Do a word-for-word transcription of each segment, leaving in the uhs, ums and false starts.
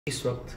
इस वक्त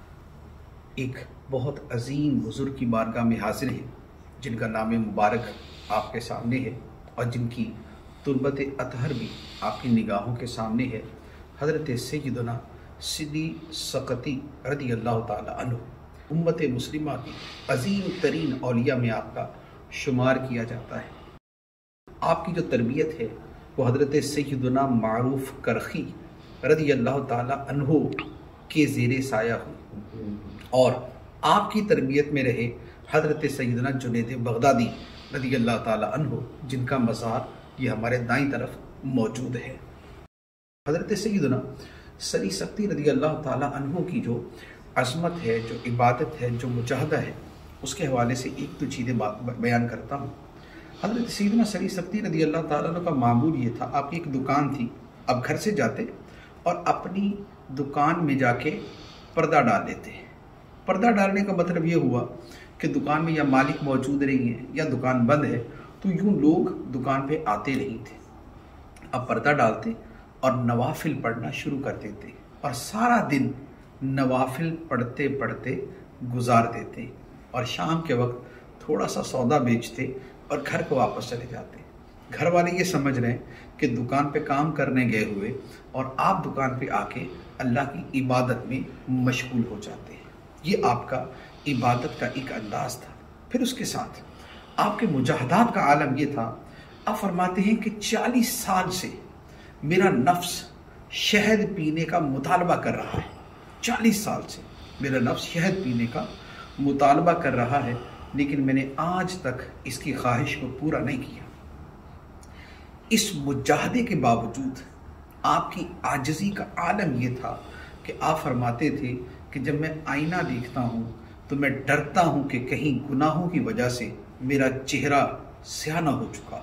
एक बहुत अजीम बुजुर्ग की बारगाह में हाजिर हैं जिनका नाम मुबारक आपके सामने है और जिनकी तुर्बत अतहर भी आपकी निगाहों के सामने है। हज़रत सैयदना सिद्दी सकती रज़ी अल्लाह ताला अन्हु उम्मत मुस्लिमा की अजीम तरीन औलिया में आपका शुमार किया जाता है। आपकी जो तरबियत है वो हज़रत सैयदना मारूफ करखी रज़ी अल्लाह ताला अन्हु के ज़ेरे साया हुई और आपकी तरबियत में रहे हज़रत सैयदना जुनैद बगदादी रज़ी अल्लाह ताला अन्हु, जिनका मज़ार ये हमारे दाईं तरफ मौजूद है। हज़रत सैयदना सरी सकती रज़ी अल्लाह ताला अन्हु की जो अज़मत है, जो इबादत है, जो मुजाहदा है, उसके हवाले से एक दो चीज़ें बयान करता हूँ। हज़रत सैयदना सरी सकती रज़ी अल्लाह ताला अन्हु का मामूल ये था, आपकी एक दुकान थी, अब घर से जाते और अपनी दुकान में जाके पर्दा डाल लेते। पर्दा डालने का मतलब ये हुआ कि दुकान में या मालिक मौजूद नहीं है या दुकान बंद है, तो यूँ लोग दुकान पे आते नहीं थे। अब पर्दा डालते और नवाफिल पढ़ना शुरू कर देते और सारा दिन नवाफिल पढ़ते पढ़ते गुजार देते और शाम के वक्त थोड़ा सा सौदा बेचते और घर को वापस चले जाते। घर वाले ये समझ रहे हैं कि दुकान पे काम करने गए हुए और आप दुकान पे आके अल्लाह की इबादत में मशगूल हो जाते हैं। ये आपका इबादत का एक अंदाज था। फिर उसके साथ आपके मुजाहदात का आलम ये था, आप फरमाते हैं कि चालीस साल से मेरा नफ्स शहद पीने का मुतालबा कर रहा है। चालीस साल से मेरा नफ्स शहद पीने का मुतालबा कर रहा है, लेकिन मैंने आज तक इसकी ख्वाहिश को पूरा नहीं किया। इस मुजाहदे के बावजूद आपकी आजिज़ी का आलम ये था कि आप फरमाते थे कि जब मैं आईना देखता हूँ तो मैं डरता हूँ कि कहीं गुनाहों की वजह से मेरा चेहरा स्याह ना हो चुका।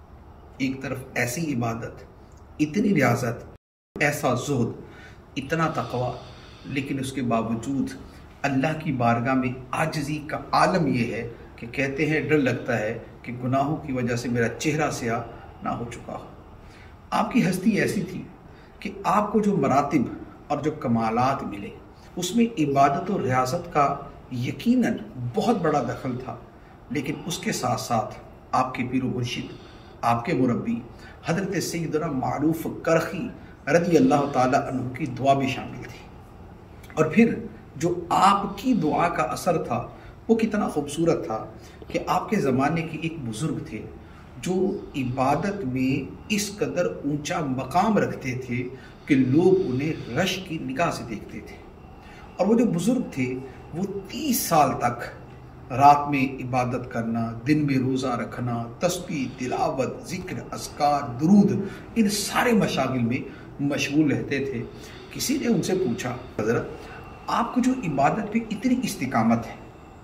एक तरफ ऐसी इबादत, इतनी रियाजत, ऐसा ज़ुहद, इतना तक़वा, लेकिन उसके बावजूद अल्लाह की बारगाह में आजिज़ी का आलम ये है कि कहते हैं डर लगता है कि गुनाहों की वजह से मेरा चेहरा स्याह ना हो चुका हो। आपकी हस्ती ऐसी थी कि आपको जो मरातिब और जो कमालात मिले उसमें इबादत और रियासत का यकीनन बहुत बड़ा दखल था, लेकिन उसके साथ साथ आपके पीर मुर्शिद, आपके मुरब्बी हज़रत सैयदना मारूफ करखी रज़ी अल्लाह ताला अन्हु की दुआ भी शामिल थी। और फिर जो आपकी दुआ का असर था वो कितना खूबसूरत था कि आपके ज़माने के एक बुज़ुर्ग थे जो इबादत में इस कदर ऊंचा मकाम रखते थे कि लोग उन्हें रश की निगाह से देखते थे। और वो जो बुज़ुर्ग थे वो तीस साल तक रात में इबादत करना, दिन में रोज़ा रखना, तस्बीह, तिलावत, ज़िक्र, अज़कार, दुरूद, इन सारे मशागिल में मशगूल रहते थे। किसी ने उनसे पूछा, हज़रत आपको जो इबादत पे इतनी इस्तिकामत है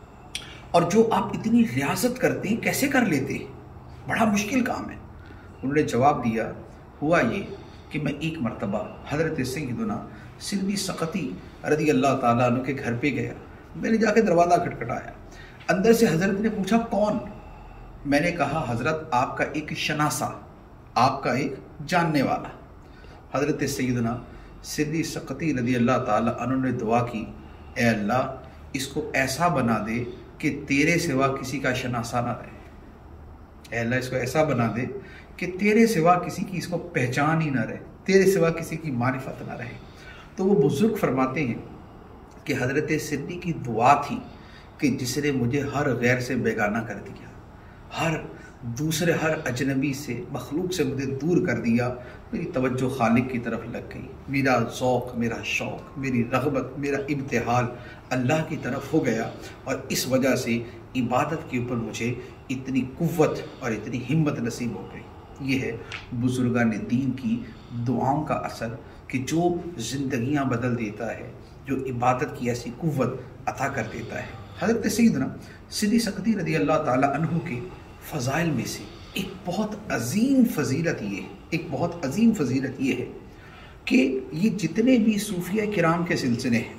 और जो आप इतनी रियासत करते हैं, कैसे कर लेते हैं? बड़ा मुश्किल काम है। उन्होंने जवाब दिया, हुआ ये कि मैं एक मरतबा हज़रत सैयदना सिद्दी सकती रज़ी अल्लाह ताला अन्हु के घर पे गया। मैंने जाके दरवाज़ा खटखटाया। अंदर से हज़रत ने पूछा, कौन? मैंने कहा, हज़रत आपका एक शनासा, आपका एक जानने वाला। हज़रत सैयदना सिद्दी सकती रज़ी अल्लाह ताला अन्हु ने दुआ की, ए अल्लाह इसको ऐसा बना दे कि तेरे सिवा किसी का शनासा ना रहे। अल्लाह इसको ऐसा बना दे कि तेरे सिवा किसी की इसको पहचान ही ना रहे, तेरे सिवा किसी की मारिफत ना रहे। तो वो बुजुर्ग फरमाते हैं कि हज़रत सिद्दी की दुआ थी कि जिसने मुझे हर गैर से बेगाना कर दिया, हर दूसरे हर अजनबी से, मखलूक से मुझे दूर कर दिया। मेरी तवज्जो खालिक की तरफ लग गई, मेरा ज़ौक़, मेरा शौक़, मेरी रग़बत, मेरा इब्तिहाल अल्लाह की तरफ हो गया और इस वजह से इबादत के ऊपर मुझे इतनी कुव्वत और इतनी हिम्मत नसीब हो गई। ये है बुजुर्गान दीन की दुआओं का असर कि जो ज़िंदगियाँ बदल देता है, जो इबादत की ऐसी कुव्वत अता कर देता है। हज़रत सैयदना सिद्दी सकती रज़ी अल्लाह ताला अन्हु के फ़ज़ाइल में से एक बहुत अजीम फजीलत ये है, एक बहुत अजीम फजीलत ये है कि ये जितने भी सूफिया किराम के सिलसिले हैं,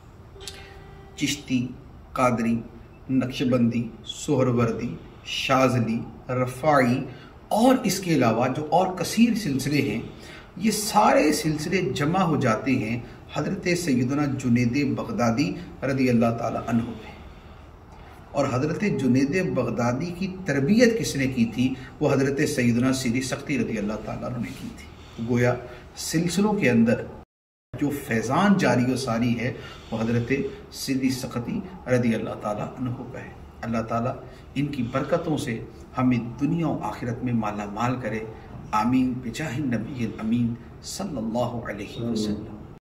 चिश्ती, कादरी, नक्शबंदी, सोहरवर्दी, शाज़ली, रफ़ाई और इसके अलावा जो और कसीर सिलसिले हैं, ये सारे सिलसिले जमा हो जाते हैं हज़रत सैयदना जुनैद बगदादी रज़ी अल्लाह ताला अन्हु पे। और हज़रत जुनैद बगदादी की तरबियत किसने की थी? वो हज़रत सैयदना सीरी सख्ती रज़ी अल्लाह ताला अन्हु ने की थी। तो गोया सिलसिलों के अंदर जो फैज़ान जारी व सारी है वो हज़रत सीरी सख्ती रज़ी अल्लाह ताला अन्हु का है। अल्लाह ताला इनकी बरकतों से हमें दुनिया और आखिरत में माला माल करे। आमीन बिजाहिन नबी अमीन सल्लल्लाहु अलैहि वसल्लम।